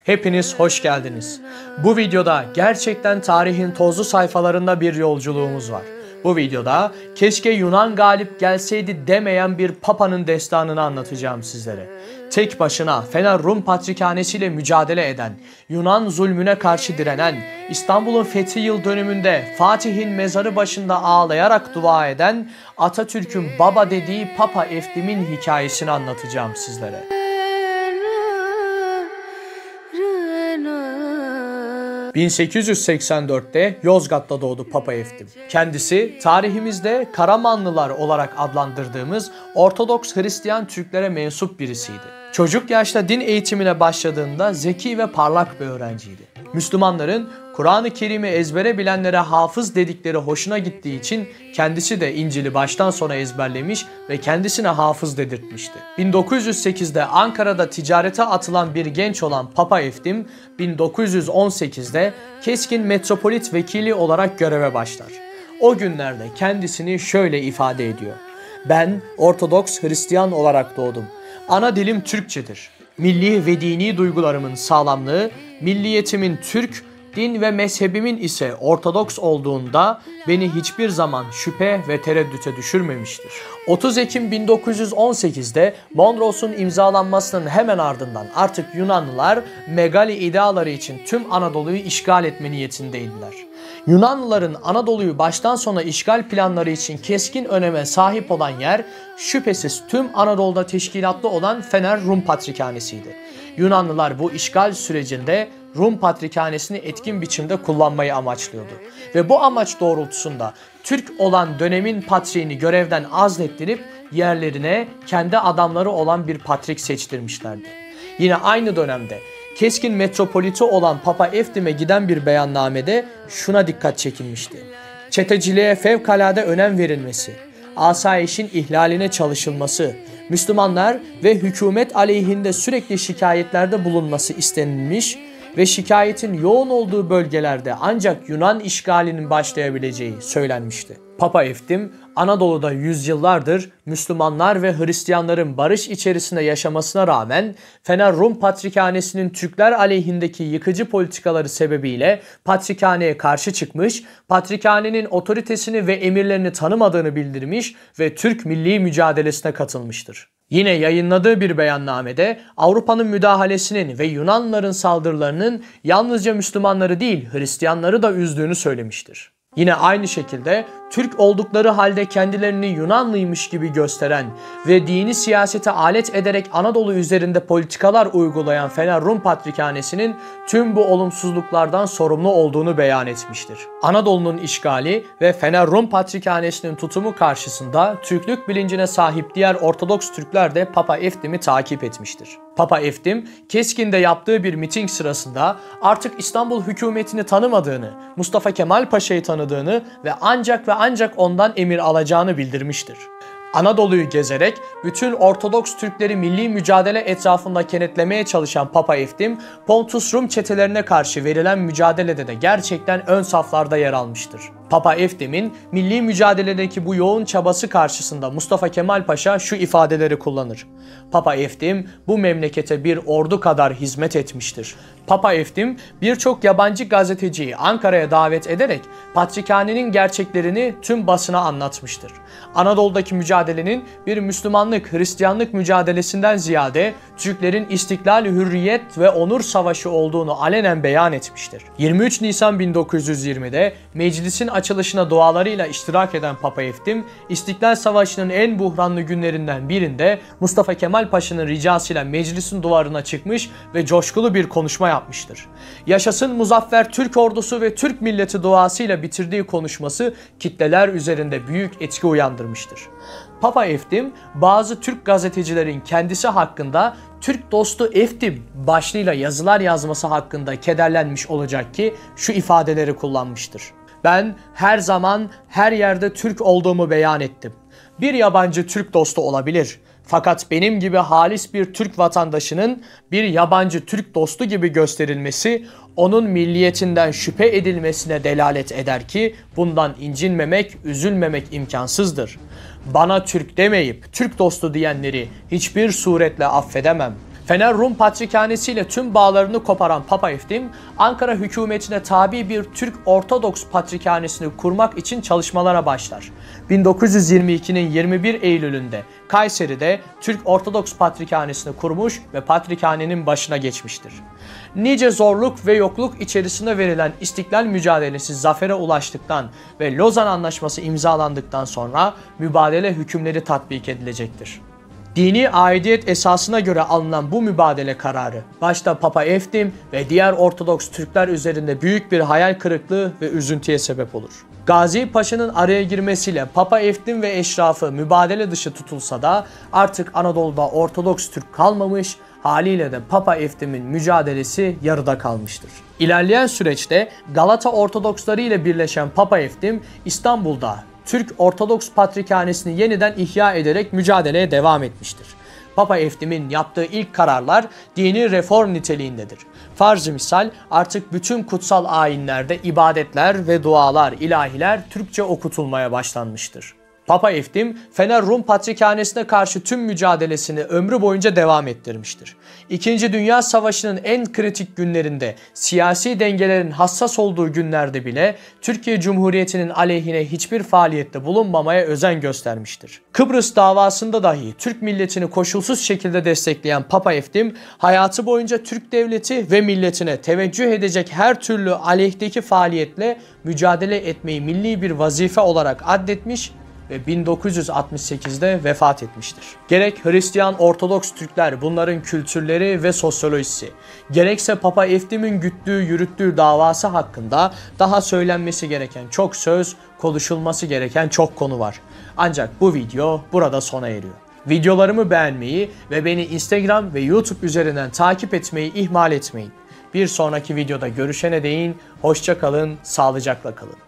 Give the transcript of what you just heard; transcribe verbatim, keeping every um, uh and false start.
Hepiniz hoş geldiniz. Bu videoda gerçekten tarihin tozlu sayfalarında bir yolculuğumuz var. Bu videoda keşke Yunan galip gelseydi demeyen bir papanın destanını anlatacağım sizlere. Tek başına Fener Rum Patrikhanesi ile mücadele eden, Yunan zulmüne karşı direnen, İstanbul'un fethi yıl dönümünde Fatih'in mezarı başında ağlayarak dua eden, Atatürk'ün baba dediği Papa Eftim'in hikayesini anlatacağım sizlere. bin sekiz yüz seksen dörtte Yozgat'ta doğdu Papa Eftim. Kendisi tarihimizde Karamanlılar olarak adlandırdığımız Ortodoks Hristiyan Türklere mensup birisiydi. Çocuk yaşta din eğitimine başladığında zeki ve parlak bir öğrenciydi. Müslümanların Kur'an-ı Kerim'i ezbere bilenlere hafız dedikleri hoşuna gittiği için kendisi de İncil'i baştan sona ezberlemiş ve kendisine hafız dedirtmişti. bin dokuz yüz sekizde Ankara'da ticarete atılan bir genç olan Papa Eftim, bin dokuz yüz on sekizde Keskin Metropolit Vekili olarak göreve başlar. O günlerde kendisini şöyle ifade ediyor: "Ben Ortodoks Hristiyan olarak doğdum. Ana dilim Türkçedir. Milli ve dini duygularımın sağlamlığı, milliyetimin Türk, din ve mezhebimin ise Ortodoks olduğunda beni hiçbir zaman şüphe ve tereddüte düşürmemiştir." otuz Ekim bin dokuz yüz on sekizde Mondros'un imzalanmasının hemen ardından artık Yunanlılar megali ideaları için tüm Anadolu'yu işgal etme niyetindeydiler. Yunanlıların Anadolu'yu baştan sona işgal planları için keskin öneme sahip olan yer şüphesiz tüm Anadolu'da teşkilatlı olan Fener Rum Patrikhanesi'ydi. Yunanlılar bu işgal sürecinde Rum Patrikhanesi'ni etkin biçimde kullanmayı amaçlıyordu. Ve bu amaç doğrultusunda Türk olan dönemin patriğini görevden azlettirip yerlerine kendi adamları olan bir patrik seçtirmişlerdi. Yine aynı dönemde keskin metropoliti olan Papa Eftim'e giden bir beyannamede şuna dikkat çekilmişti: çeteciliğe fevkalade önem verilmesi, asayişin ihlaline çalışılması, Müslümanlar ve hükümet aleyhinde sürekli şikayetlerde bulunması istenilmiş ve şikayetin yoğun olduğu bölgelerde ancak Yunan işgalinin başlayabileceği söylenmişti. Papa Eftim, Anadolu'da yüzyıllardır Müslümanlar ve Hristiyanların barış içerisinde yaşamasına rağmen Fener Rum Patrikhanesi'nin Türkler aleyhindeki yıkıcı politikaları sebebiyle Patrikhane'ye karşı çıkmış, Patrikhane'nin otoritesini ve emirlerini tanımadığını bildirmiş ve Türk milli mücadelesine katılmıştır. Yine yayınladığı bir beyannamede Avrupa'nın müdahalesinin ve Yunanlıların saldırılarının yalnızca Müslümanları değil Hristiyanları da üzdüğünü söylemiştir. Yine aynı şekilde Türk oldukları halde kendilerini Yunanlıymış gibi gösteren ve dini siyasete alet ederek Anadolu üzerinde politikalar uygulayan Fener Rum Patrikhanesi'nin tüm bu olumsuzluklardan sorumlu olduğunu beyan etmiştir. Anadolu'nun işgali ve Fener Rum Patrikhanesi'nin tutumu karşısında Türklük bilincine sahip diğer Ortodoks Türkler de Papa Eftim'i takip etmiştir. Papa Eftim, Keskin'de yaptığı bir miting sırasında artık İstanbul hükümetini tanımadığını, Mustafa Kemal Paşa'yı tanıdığını ve ancak ve ancak ondan emir alacağını bildirmiştir. Anadolu'yu gezerek bütün Ortodoks Türkleri milli mücadele etrafında kenetlemeye çalışan Papa Eftim, Pontus Rum çetelerine karşı verilen mücadelede de gerçekten ön saflarda yer almıştır. Papa Eftim'in milli mücadeledeki bu yoğun çabası karşısında Mustafa Kemal Paşa şu ifadeleri kullanır: "Papa Eftim bu memlekete bir ordu kadar hizmet etmiştir." Papa Eftim birçok yabancı gazeteciyi Ankara'ya davet ederek Patrikhane'nin gerçeklerini tüm basına anlatmıştır. Anadolu'daki mücadelenin bir Müslümanlık, Hristiyanlık mücadelesinden ziyade Türklerin istiklal, hürriyet ve onur savaşı olduğunu alenen beyan etmiştir. yirmi üç Nisan bin dokuz yüz yirmide meclisin açılışına dualarıyla iştirak eden Papa Eftim, İstiklal Savaşı'nın en buhranlı günlerinden birinde Mustafa Kemal Paşa'nın ricasıyla meclisin duvarına çıkmış ve coşkulu bir konuşma yapmıştır. Yaşasın muzaffer Türk ordusu ve Türk milleti duasıyla bitirdiği konuşması kitleler üzerinde büyük etki uyandırmıştır. Papa Eftim, bazı Türk gazetecilerin kendisi hakkında "Türk dostu Eftim" başlığıyla yazılar yazması hakkında kederlenmiş olacak ki şu ifadeleri kullanmıştır: "Ben her zaman her yerde Türk olduğumu beyan ettim. Bir yabancı Türk dostu olabilir. Fakat benim gibi halis bir Türk vatandaşının bir yabancı Türk dostu gibi gösterilmesi onun milliyetinden şüphe edilmesine delalet eder ki bundan incinmemek, üzülmemek imkansızdır. Bana Türk demeyip Türk dostu diyenleri hiçbir suretle affedemem. Fener Rum Patrikhanesi ile tüm bağlarını koparan Papa Eftim, Ankara hükümetine tabi bir Türk Ortodoks Patrikhanesi'ni kurmak için çalışmalara başlar. bin dokuz yüz yirmi ikinin yirmi bir Eylül'ünde Kayseri'de Türk Ortodoks Patrikhanesi'ni kurmuş ve patrikhanenin başına geçmiştir. Nice zorluk ve yokluk içerisinde verilen İstiklal mücadelesi zafere ulaştıktan ve Lozan Anlaşması imzalandıktan sonra mübadele hükümleri tatbik edilecektir. Dini aidiyet esasına göre alınan bu mübadele kararı, başta Papa Eftim ve diğer Ortodoks Türkler üzerinde büyük bir hayal kırıklığı ve üzüntüye sebep olur. Gazi Paşa'nın araya girmesiyle Papa Eftim ve eşrafı mübadele dışı tutulsa da artık Anadolu'da Ortodoks Türk kalmamış, haliyle de Papa Eftim'in mücadelesi yarıda kalmıştır. İlerleyen süreçte Galata Ortodoksları ile birleşen Papa Eftim, İstanbul'da Türk Ortodoks Patrikhanesi'ni yeniden ihya ederek mücadeleye devam etmiştir. Papa Eftim'in yaptığı ilk kararlar dini reform niteliğindedir. Farz-ı misal artık bütün kutsal ayinlerde ibadetler ve dualar, ilahiler Türkçe okutulmaya başlanmıştır. Papa Eftim, Fener Rum Patrikhanesi'ne karşı tüm mücadelesini ömrü boyunca devam ettirmiştir. İkinci Dünya Savaşı'nın en kritik günlerinde, siyasi dengelerin hassas olduğu günlerde bile Türkiye Cumhuriyeti'nin aleyhine hiçbir faaliyette bulunmamaya özen göstermiştir. Kıbrıs davasında dahi Türk milletini koşulsuz şekilde destekleyen Papa Eftim, hayatı boyunca Türk devleti ve milletine teveccüh edecek her türlü aleyhteki faaliyetle mücadele etmeyi milli bir vazife olarak addetmiş ve bin dokuz yüz altmış sekizde vefat etmiştir. Gerek Hristiyan Ortodoks Türkler, bunların kültürleri ve sosyolojisi, gerekse Papa Eftim'in güttüğü, yürüttüğü davası hakkında daha söylenmesi gereken çok söz, konuşulması gereken çok konu var. Ancak bu video burada sona eriyor. Videolarımı beğenmeyi ve beni Instagram ve YouTube üzerinden takip etmeyi ihmal etmeyin. Bir sonraki videoda görüşene değin, hoşça kalın, sağlıcakla kalın.